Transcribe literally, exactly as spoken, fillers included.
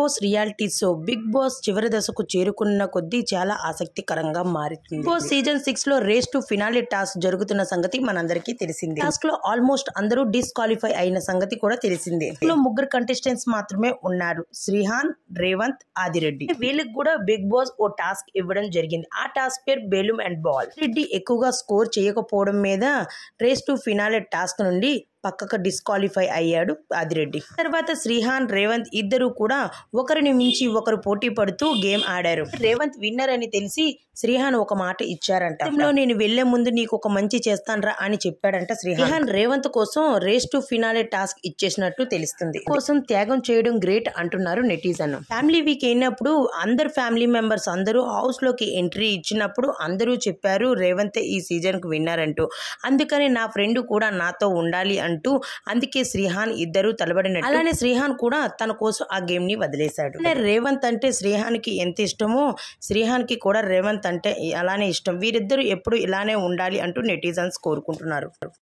Boss reality show big boss చివరి దశకు చేరుకున్న కొద్దీ చాలా ఆసక్తికరంగా మారింది. బిగ్ బాస్ సీజన్ సిక్స్ లో రేస్ టు ఫినాలే టాస్క్ జరుగుతున్న సంగతి మనందరికీ తెలిసిందే. టాస్క్ లో ఆల్మోస్ట్ అందరూ డిస్క్వాలిఫై అయిన సంగతి కూడా తెలిసిందే. ఇందులో ముగ్గురు కంటెస్టెంట్స్ మాత్రమే ఉన్నారు, శ్రీహాన్, రేవంత్, ఆదిరెడ్డి. వీళ్ళకి కూడా బిగ్ బాస్ ఓ టాస్క్ ఇవ్వడం జరిగింది. ఆ టాస్క్ పేరు బెలూన్ అండ్ బాల్. రెడ్డి ఎక్కువగా స్కోర్ చేయకపోవడం మీద రేస్ టు ఫినాలే టాస్క్ నుండి పక్కకు డిస్క్వాలిఫై అయ్యాడు ఆదిరెడ్డి. తర్వాత శ్రీహాన్, రేవంత్ ఇద్దరు కూడా ఒకరిని మించి ఒకరు పోటీ పడుతూ గేమ్ ఆడారు. రేవంత్ విన్నర్ అని తెలిసి శ్రీహాన్ ఒక మాట ఇచ్చారంట. నేను వెళ్లే ముందు నీకు ఒక మంచి చేస్తానరా అని చెప్పాడంట శ్రీహాన్. శ్రీహాన్ రేవంత్ కోసం రేస్ టు ఫినాలే టాస్క్ ఇచ్చేసినట్టు తెలుస్తుంది. కోసం త్యాగం చేయడం గ్రేట్ అంటున్నారు నెటిజన్. ఫ్యామిలీ వీక్ అయినప్పుడు అందరు ఫ్యామిలీ మెంబర్స్ అందరూ హౌస్ లోకి ఎంట్రీ ఇచ్చినప్పుడు అందరూ చెప్పారు రేవంత్ ఈ సీజన్ కు విన్నర్ అంటూ. అందుకని నా ఫ్రెండ్ కూడా నాతో ఉండాలి అంటూ అందుకే శ్రీహాన్ ఇద్దరు తలబడినట్టు. అలానే శ్రీహాన్ కూడా తన కోసం ఆ గేమ్ ని వదిలేశాడు. రేవంత్ అంటే శ్రీహాన్ కి ఎంత ఇష్టమో శ్రీహాన్ కి కూడా రేవంత్ అంటే అలానే ఇష్టం. వీరిద్దరు ఎప్పుడు ఇలానే ఉండాలి అంటూ నెటిజన్స్ కోరుకుంటున్నారు.